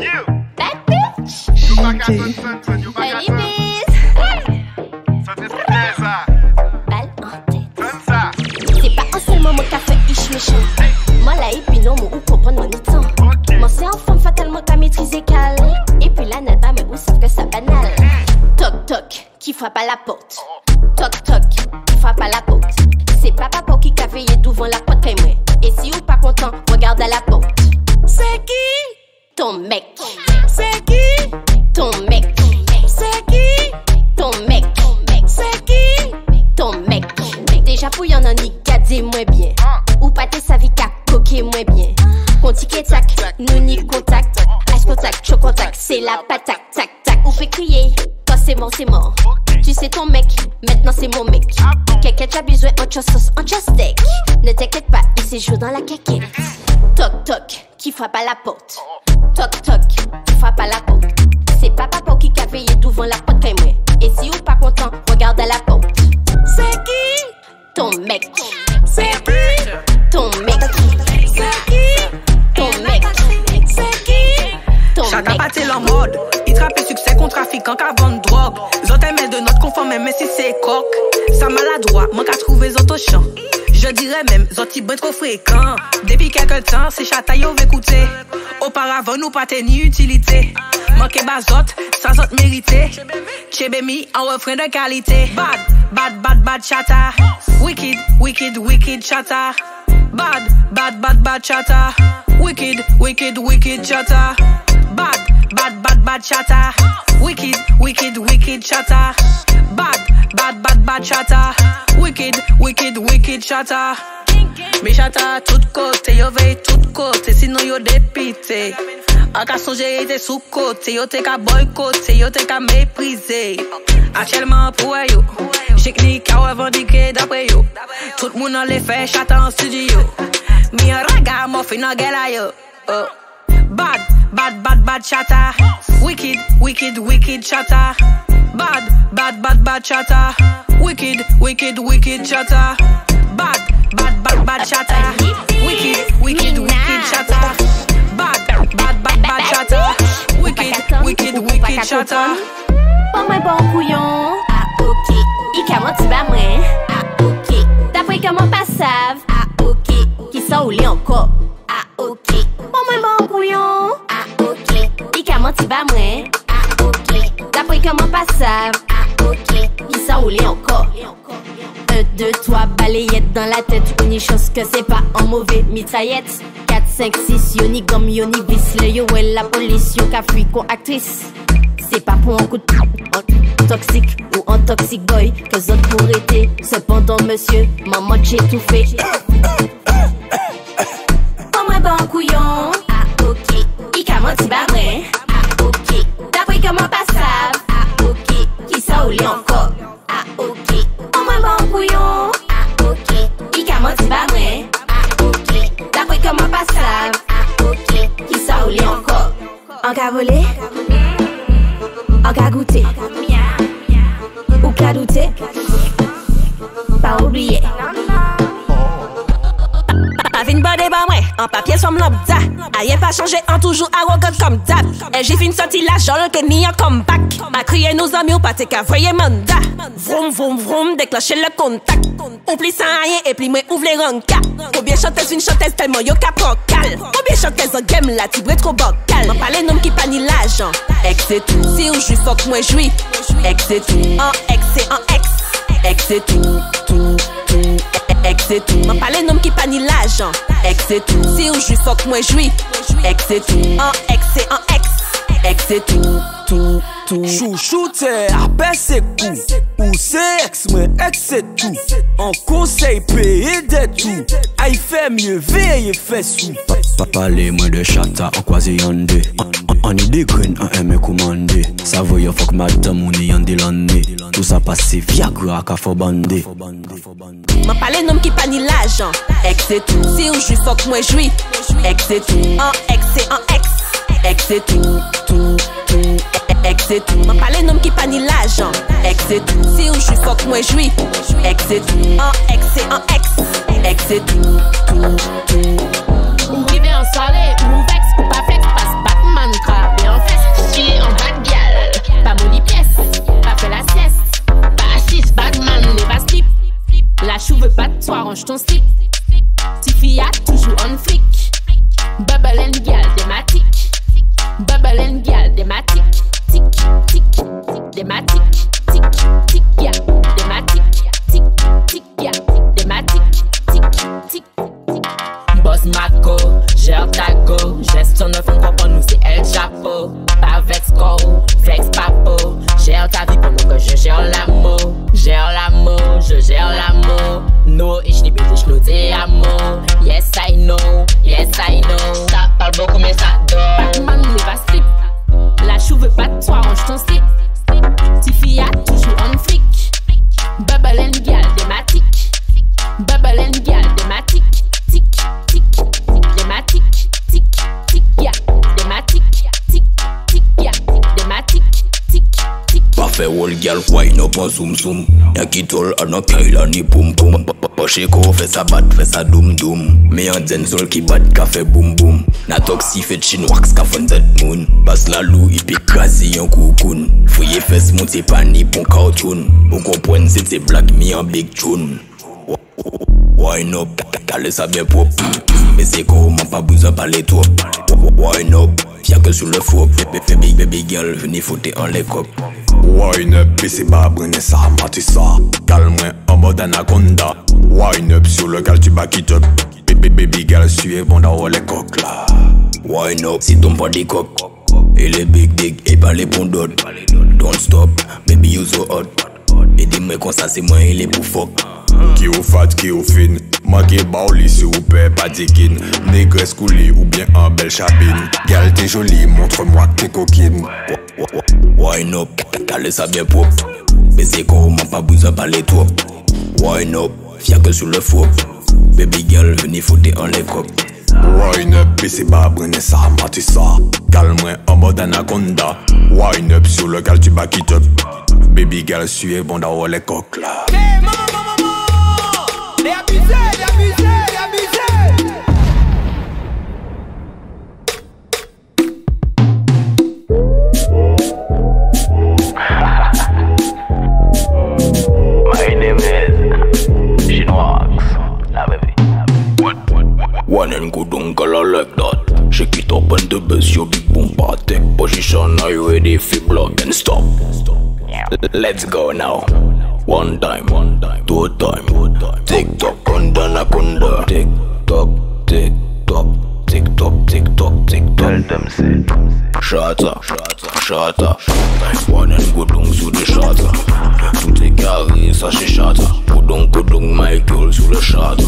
Bad bitch. Allez, bis. Balle en tête. C'est pas un seul moment qu'a fait ish méchant. Moi là et puis non, moi ou comprendre mon temps. Moi c'est en femme fatalement qu'à maîtriser calme. Et puis là, nada, mais vous savez que ça banal. Toc toc, qui frappe à la porte. Toc toc, qui frappe à la porte. C'est pas papa qui a veillé devant la porte comme moi. Et si ou pas content, regarde à la porte. C'est qui? Ton mec. C'est qui? Ton mec. C'est qui? Ton mec. C'est qui? Ton mec. Déjà pour y'en a ni gadé moins bien. Ou pas t'es sa vie qu'a coqué moins bien. Conti tac, nous ni contact. Ice contact, choc contact, c'est la patate, tac tac. Ou fait crier, quand c'est mort, c'est mort. Tu sais ton mec, maintenant c'est mon mec. Quelqu'un a besoin en sauce, en steak. Ne t'inquiète pas, il séjourne dans la quéquette. Toc toc, qui frappe à la porte. Toc toc, qui frappe à la porte. C'est pas papa qui a veillé devant la porte comme moi. Et si ou pas content, regarde à la porte. C'est qui? Ton mec. C'est qui? Ton mec. C'est qui? Ton mec. C'est qui? Ton mec. Chata pas en mode. Il trappe succès contre trafiquant qu'à vendre drogue. Zot aimait de notre conforme, mais si c'est coq. Ça maladroit, manque à trouver zot au champ. Je dirais même, zot il trop fréquent. Depuis quelque temps, c'est chata yo écouter. Auparavant, nous pas ni utilité. Manqué bazot, sans zot mérité. Chebemi, en refrain de qualité. Bad, bad, bad, bad chata. Wicked, wicked, wicked chata. Bad, bad, bad, bad chata. Wicked, wicked, wicked chata. Bad, bad, bad, bad chata. Wicked, wicked, wicked chata. Bad, bad, bad, bad chata. Wicked, wicked, wicked chata. Mais chata tout côté, yo veille tout côté, sinon yo dépité. En cas songer était sous côté, yo te ka boycotté, yo te ka méprisé. Actuellement pour yo, j'ai cliqué à revendiquer d'après yo. Tout le monde en les fait chata en studio. Mi raga mo fin en gueule yo. Bad, bad, bad, bad chata. Wicked, wicked, wicked chata. Bad, bad, bad, bad chata. Wicked, wicked, wicked chata. Bad, bad, bad, bad chata. Wicked, wicked, wicked chata. Bad, bad, bad, bad chata. Wicked, wicked, wicked chata. Pas moins bon couillon. Ah ok. Il comment tu vas moins. Ah ok. D'après comment pas savent. Ah ok. Qui sont au lit encore. Ah ok. Pas moins bon couillon. Ah ok. Il comment tu vas moins. Ah ok. D'après comment pas savent. Ah ok. Qui sont au lit encore. 1, 2, 3, balayette dans la tête. Une chose que c'est pas en mauvais mitraillette. 4, 5, 6, yoni gomme, yoni vis. Le yo et la police, yo ka fui con actrice. C'est pas pour un coup de toxique ou un toxic boy que zot pour été. Cependant monsieur, maman j'ai tout fait. Pas moins bon couillon. Ah ok. Il comment tu barrais. Ah ok. D'après comment pas savent. Ah ok. Qui ça ou les encore. Ah ok. Pas moins bon couillon. Ah ok. Il comment tu barrais. Ah ok. D'après comment pas savent. Ah ok. Qui ça ou les encore. En cas volé. En cas goûté. Ou cas douté. Pas oublier. Avine bade ba mwen, en papier som lambda. Ayen pas changé, en toujours arrogant comme d'hab. Et j'ai fin sorti la jol que ni en comeback. Ma crié nos amis ou pas te ka voye mandat. Vroom vroom vroom, déclencher le contact. Oublie sans rien et puis moi ouvre les rankas. Combien chanteuse une chanteuse tellement yo ka prend cal. Combien chanteuse en game là, tu trop bocal. M'en parle nom qui pas ni l'argent. Ex c'est tout. Si ou j'suis fuck moi j'suis. Ex c'est tout. En ex c'est en ex. Ex c'est tout, tout, tout. Ex c'est tout. M'en parle nom qui pas ni l'argent. Ex c'est tout. Si ou j'suis fuck moi j'suis. Ex c'est tout. En ex c'est en ex. Ex c'est tout, tout, tout. Chouchou t'es à baisser coup. Ou c'est ex, mais ex c'est tout. En conseil payer des tout. Aïe fait mieux, veille fait sous. Papa les moins de chata, on croise yande. On y des graines, on aime commander. Ça veut y fuck madame, on y yande l'année. Tout ça passe Viagra qu'à faut bander. M'en parle nom qui pas ni l'argent. Ex c'est tout. Si ou j'suis fuck moi j'suis. Ex c'est tout. En ex c'est en ex. Ex c'est tout, tout, tout. Ex c'est tout. M'en parle nom qui pas ni l'argent. Ex c'est tout. Si ou j'suis fuck moi j'suis. Ex c'est tout. En ex c'est en ex. Ex c'est tout, tout, tout. Ou rive en soirée, ou vex, ou pas flex, passe Batman crap. des matiques, tic, tic, des matiques, tic, tic, ya, des matiques, tic, tic, ya, des matiques, tic, tic, tic. Boss Marco, gère ta go, gestion de fonds pour nous c'est El Chapeau. Pas vex go, flex papo, gère ta vie pour nous que je gère l'amour. Gère l'amour, je gère l'amour. No, ich liebe dich, nur te amo. Yes I know, ça parle beaucoup mais ça dort. Batman ne va slip, la chou veut pas de toi, range ton slip. Tiffy a toujours on flic. Bubble and gal, des matiques. Bubble and gal, des matiques. Tic, tic, des matiques. Tic, tic, ya, des matiques. Tic, tic, ya, des matiques. Tic, tic. Pa fe wol gal, wine up an zoom zoom. Y'a ki tol an a kaila ni poum poum. Pa sheko fe sa bat, fe sa doum doum. Me an den sol ki bat ka fe boum boum. Na toksi fe chinwax ka fon zet moun. Bas la lou ipi kazi yon koukoun. Fouye fes moun se pani pon cartoon. Ou kompwen se te black mi an big tune. Wine up, kale sa bien pop. Mais c'est comment pas besoin parler trop. Wine up, fier que sur le faux. Baby girl, venez foutre en les copes. Wine up, et c'est pas brûler ça, mati ça. Calme-moi en mode anaconda. Wine up sur le gal, tu back it up. Baby girl, suis bon dans les coques là. Wine up, si ton pas des coques. Et les big, et pas les pondodes. Don't stop, baby you so hot. Et dis-moi quand ça c'est moi et les pour fuck. Qui ou fat, qui ou fin. Moi qui baouli si ou paie pas dikin. Négresse coulée ou bien en belle chabine. Gal t'es jolie, montre-moi que t'es coquine. Wine up, calé ça bien propre. Mais c'est comment pas besoin parler trop. Wine up, fier que sur le faux. Baby girl, venez foutre en les copes. Wine up, et c'est pas brûler ça, mati ça. Calme-moi en mode anaconda. Wine up sur le gal, tu back it up. Baby girl, suis bon dans les coques là. Hey, maman. Les abusés. My name is Chinois, la baby. One and good uncle I like that. Shake it up and the best your big boom take position. Are you ready for block and stop? Let's go now. One time, two time. Tick tock, anaconda. Tick tock, tick tock, tick tock, tick tock, tick tock. Tell them say, shatter. One and good dung sous le shatter. Tout est carré, ça c'est shatter. Good Michael sous le shatter.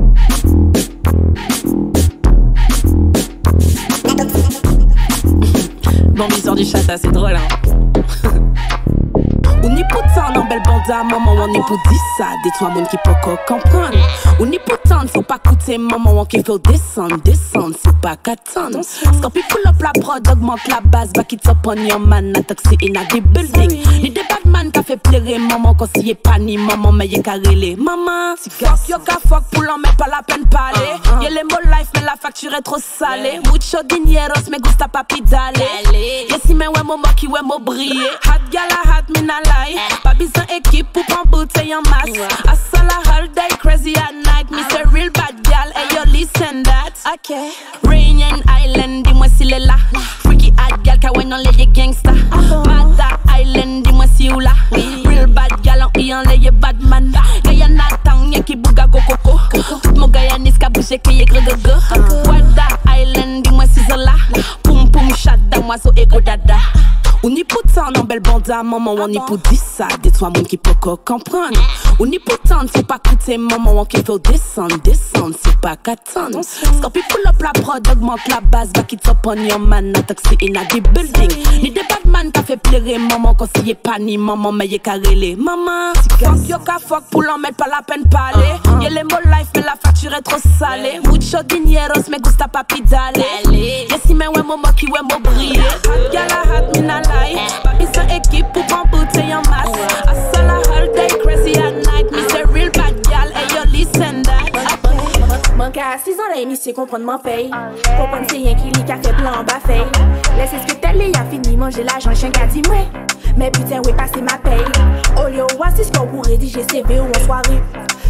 Bon, l'histoire du chata, c'est drôle, hein. On y pourtant dans belle bande à maman, on y pour dire ça. Des trois monde qui peut comprendre. On y pourtant, faut pas coûter maman, on qui faut descendre, c'est pas qu'attendre. Scorpi pull up la prod, augmente la base, back it up on your man, taxi in a the building. Ni des bad man qui fait plaire maman, quand s'y est pas ni maman, mais y'a qu'à rêler. Maman, fuck yo ka fuck pour l'en mettre pas la peine parler. Y'a les mots life, mais la facture est trop salée. Mucho dineros, me gusta papi dale. Y'a si mais ouais, mon qui ouais, mon briller. Hot gala, hot mina lie. Pas besoin équipe pour prendre bouteille en masse. I saw la whole day crazy at night. Me say real bad gal, hey yo listen that. Okay. Rainian Island, dis-moi s'il est là. Freaky hot gal, kawaii non les gangsta. Mata Island, dis-moi si ou là. Real bad gal, en y en les badman. Guyana tang, y'a qui bouga go coco. Tout mon Guyanese ka bouge qui y'a gre go. Wada Island, dis-moi si c'est là. Poum poum chat dans moi so ego dada. On y pourtant dans belle bande à maman, on y pour dire ça. Des trois monde qui peut comprendre. On y pourtant, faut pas coûter maman, on qui faut descendre, c'est pas qu'attendre. Scorpi pull up la prod, augmente la base, back it up on your man, taxi in a the building. Ni des bad man qui fait plaire maman, quand s'y est pas ni maman, mais y'a qu'à rêler. Maman, fuck yo ka fuck pour l'en mettre pas la peine parler. Y'a les mots life, mais la facture est trop salée. Mucho dineros, me gusta papi dale. Y'a si mais ouais, mon qui ouais, mon briller. Hot gala, hot mina pas besoin équipe pour prendre bouteille en masse. I saw la whole day crazy at night. Me say real bad gal, hey yo listen that. Manque à 6 ans là, initié comprendre mon paye. Comprendre c'est rien qui lit qu'a fait plan en bas fait. Laissez ce que t'es là, y'a fini manger l'argent, chien qu'a dit moi. Mais putain, ouais, passer ma paye. Au lieu oasis qu'on pour rédiger CV ou en soirée.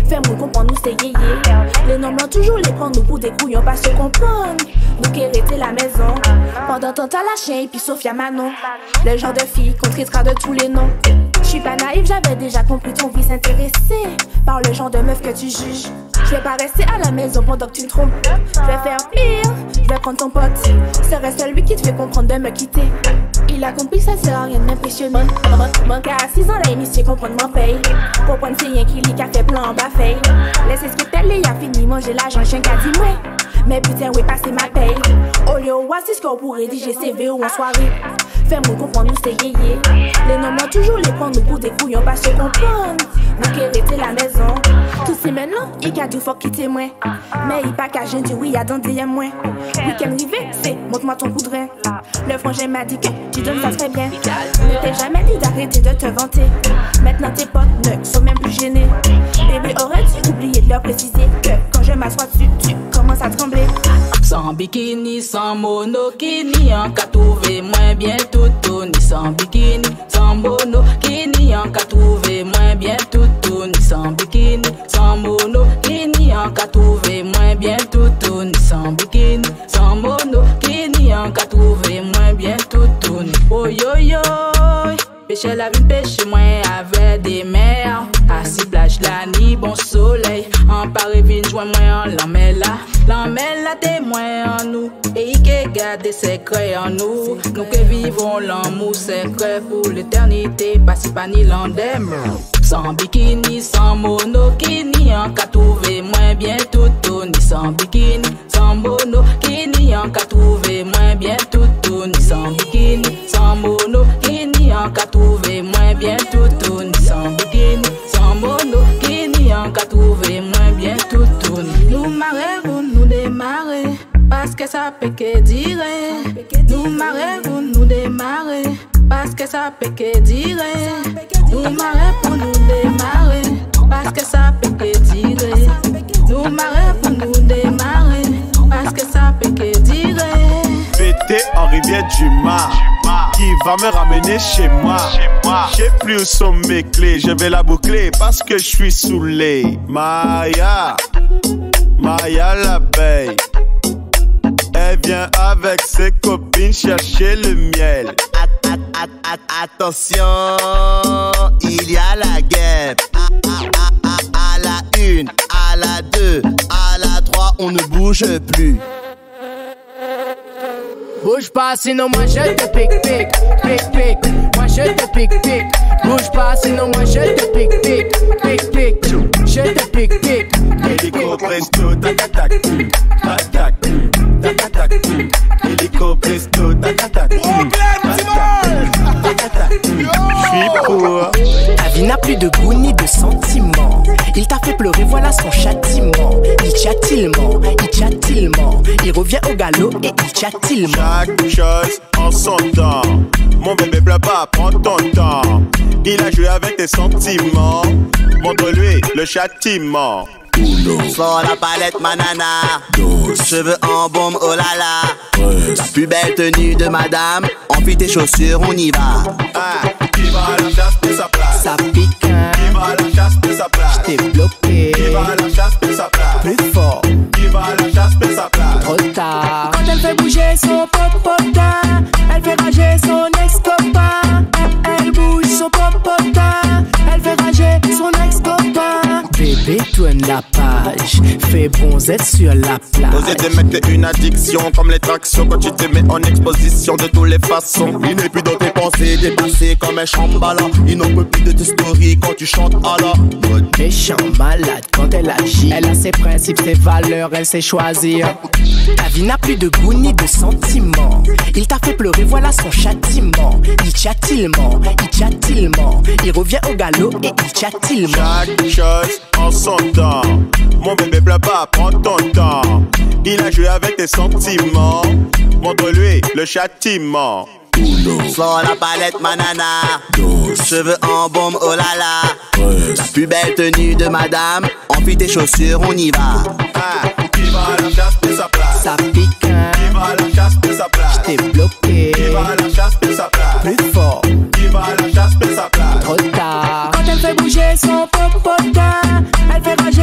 Fais-moi comprendre, nous c'est yéyé. Les noms blancs toujours les prendre nous pour des couillons, pas se comprendre. Nous qui hériter la maison. Pendant ton temps, la chien et puis Sophia Manon. Le genre de fille qu'on traitera de tous les noms. J'suis pas naïve, j'avais déjà compris ton vice intéressé par le genre de meuf que tu juges. Je vais pas rester à la maison pendant que tu me trompes. Je vais faire pire, je vais prendre ton pote. Serait celui qui te fait comprendre de me quitter. Il a compris, ça sert à rien de m'impressionner. Mon gars à 6 ans, là, initié comprendre mon paye. Pour prendre c'est rien qui lit qu'a fait plan en bas faille. Laissez ce que t'es là, a fini manger l'argent, chien qu'a dit moi. Mais putain, oui, passer ma paye. Au lieu où c'est ce qu'on pourrait rédiger CV ou en soirée. Fais-moi comprendre, nous c'est yéyé. Les noms blancs toujours les prendre nous pour des couillons, pas se comprendre. Nous qui hériter la maison. Tous ces maintenant, il a du fuck quitter moi. Mais il pas qu'à du oui, y'a dans des moins. Week-end rivé, c'est montre-moi ton coup de rein. Le frangin m'a dit que tu donnes ça très bien. Ne t'ai jamais dit d'arrêter de te vanter. Maintenant tes potes ne sont même plus gênés. Bébé, aurais-tu oublié de leur préciser que quand je m'assois dessus, tu commences à trembler. Sans bikini, sans monokini, en cas trouvé moins bien tout ni sans bikini, sans monokini, en cas trouvé moins bien tout ni sans bikini, sans monokini, en cas trouvé moins bien tout ni sans bikini, sans monokini, en cas trouvé moins bien tout ni. Oh yo yo, pêcher la vie, pêcher moins avec des mers. Assis plage la nuit, bon soleil. En Paris, vine, joint moins en l'emmène témoin en nous. Et il garde des secrets en nous. Nous que vivons l'amour secret pour l'éternité. Pas si pas ni l'endem. Sans bikini, sans monokini, en cas trouvé moins bien tout ni sans bikini, sans monokini, en cas trouvé moins bien tout ni sans bikini, sans monokini, en cas trouvé moins bien tout ni sans bikini, sans monokini, en cas trouvé moins bien tout ni. Nous marrons, nous démarrer, parce que ça peut que dire. Nous marrons, nous démarrer, parce que ça peut que dire. Nous marrons pour nous démarrer, parce que ça peut que dire. Nous marrons pour nous démarrer, parce que ça peut que dire. Pété en rivière du Mar, qui va me ramener chez moi. Je sais plus où sont mes clés, je vais la boucler parce que je suis saoulé. Maya, Maya l'abeille, elle vient avec ses copines chercher le miel. Attention, il y a la guerre. À la 1, à la 2, à la 3, on ne bouge plus. Bouge pas sinon moi je te pique. Moi je te pique. Bouge pas sinon moi je te pique. Je te pique. Hélico presto, tac tac tac tac tac tac. Hélico presto, tac tac tac. J'suis pour. Ta vie n'a plus de goût ni de sentiment. Il t'a fait pleurer, voilà son châtiment. Il tchattillement. Il revient au galop et il tchattillement. Chaque chose en son temps. Mon bébé pleure pas, prends ton temps. Il a joué avec tes sentiments. Montre-lui le châtiment. Sors la palette manana, cheveux en baume, oh là là. La plus belle tenue de madame, enfile tes chaussures, on y va. Qui va à la chasse pour sa place? Ça pique, Qui va à la chasse pour sa place? J't'ai bloqué. Qui va à la chasse pour sa place? Plus fort. Qui va à la chasse pour sa place? Trop tard. Quand elle fait bouger son popotin, elle fait rager son ex-copain. Elle bouge son popotin, elle fait rager son ex-copain. Bébé tourne la page, fais bonzette sur la plage. Oser te mettre une addiction comme les tractions quand tu te mets en exposition de toutes les façons. Il n'est plus dans tes pensées, dépassé comme un chambala. Il n'en peut plus de tes stories quand tu chantes à la mode. Méchant malade quand elle agit. Elle a ses principes, ses valeurs, elle sait choisir. Ta vie n'a plus de goût ni de sentiment. Il t'a fait pleurer, voilà son châtiment. Il tchattillement. Il revient au galop et il tchattillement. Chaque chose en son temps. Mon bébé pleure pas, prends ton temps. Il a joué avec tes sentiments. Montre-lui le châtiment. Sors la palette manana, cheveux en baume, oh là là. La plus belle tenue de madame, enfile tes chaussures, on y va. Qui va à la chasse pour sa place? Ça pique, Qui va à la chasse pour sa place? J't'ai bloqué. Qui va à la chasse pour sa place? Plus fort. Qui va à la chasse pour sa place? Trop tard. Quand elle fait bouger son popotin, elle fait rager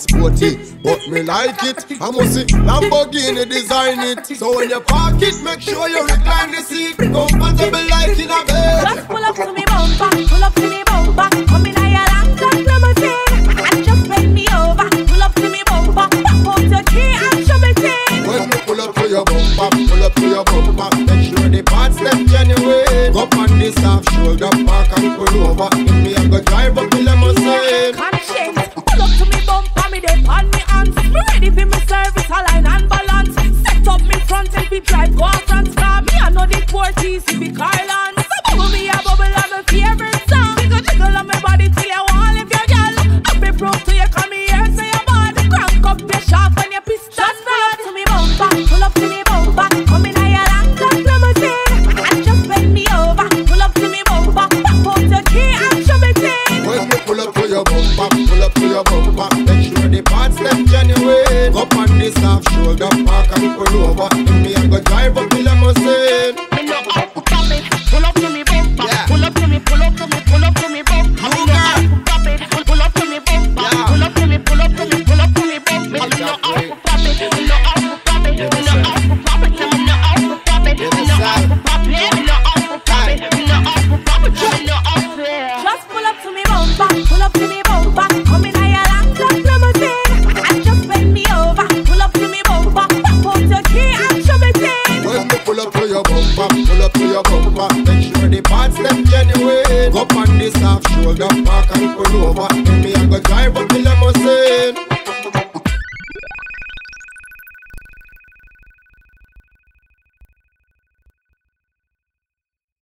sporty, but me like it. I must see Lamborghini design it. So when you park it, make sure you recline the seat. Comfortable like in a bed. Just pull up to me bumper, pull up to me bumper. Come in a your long limousine and just bend me over. Pull up to me bumper, pop out your key and show me thing. When you pull up to your bumper, pull up to your bumper. Make sure the parts left genuine. Go on this half shoulder, park and pull over. If me I go drive up the limousine. Conscience, pull up to me bumper, me dey on me hands. Me ready for me service, align and balance. Set up me front and be drive go up front. Car me I know the Porties, if be Carland. So bubble me a bubble of my favorite song. Jiggle jiggle on my body till you want live your girl. Up be proof to you, come here so you bad. Crank up your shaft when you piss. Just pull up to me bumper, pull up to me bumper. Come in a your long limousine and just bend me over. Pull up to me bumper, pop out your key and show me thing. When you pull up to your bumper, pull up to your bumper. Make sure the parts left genuine. Go on this half shoulder, park and pull over. If me I go drive up the limousine. Pull up to me bumper, pull up to me, pull up to me, pull up to me bumper. Pull up to me bumper, pull up to me, pull up to me, pull up to me bumper. We know how to pop it, we know how to pop it, we know how to pop it, we know how to pop it, we know how to pop it, we know how to pop it, we know how to pop it, we know how to. Just pull up to me bumper, pull up to me bumper. Come in a your long limousine and just bend me over. Pull up to me bumper, pop out your key and show me thing. When you pull up to your bumper, pull up to your bumper. Make sure the parts left genuine. Go on this half shoulder, park and pull over. If me I go drive up the